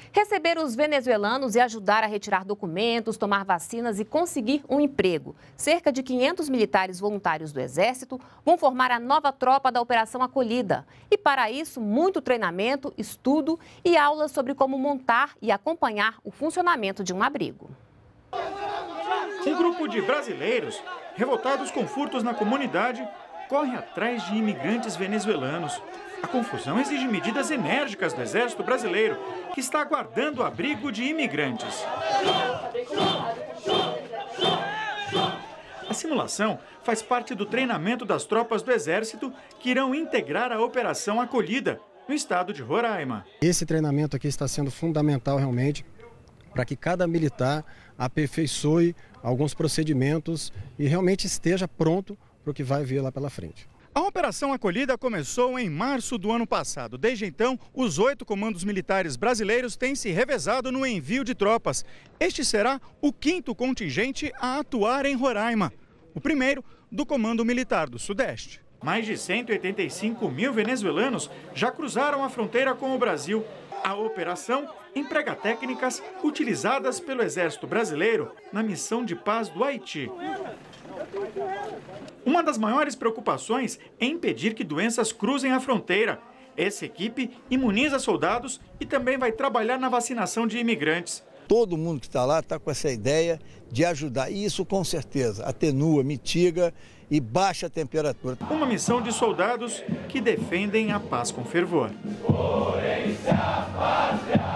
Receber os venezuelanos e ajudar a retirar documentos, tomar vacinas e conseguir um emprego. Cerca de 500 militares voluntários do Exército vão formar a nova tropa da Operação Acolhida. E para isso, muito treinamento, estudo e aulas sobre como montar e acompanhar o funcionamento de um abrigo. Um grupo de brasileiros, revoltados com furtos na comunidade, corre atrás de imigrantes venezuelanos. A confusão exige medidas enérgicas do Exército Brasileiro, que está aguardando o abrigo de imigrantes. A simulação faz parte do treinamento das tropas do Exército que irão integrar a Operação Acolhida, no estado de Roraima. Esse treinamento aqui está sendo fundamental realmente para que cada militar aperfeiçoe alguns procedimentos e realmente esteja pronto para o que vai vir lá pela frente. A Operação Acolhida começou em março do ano passado. Desde então, os 8 comandos militares brasileiros têm se revezado no envio de tropas. Este será o 5º contingente a atuar em Roraima, o primeiro do Comando Militar do Sudeste. Mais de 185 mil venezuelanos já cruzaram a fronteira com o Brasil. A operação emprega técnicas utilizadas pelo Exército Brasileiro na missão de paz do Haiti. Uma das maiores preocupações é impedir que doenças cruzem a fronteira. Essa equipe imuniza soldados e também vai trabalhar na vacinação de imigrantes. Todo mundo que está lá está com essa ideia de ajudar. E isso, com certeza, atenua, mitiga e baixa a temperatura. Uma missão de soldados que defendem a paz com fervor. Por essa pátria.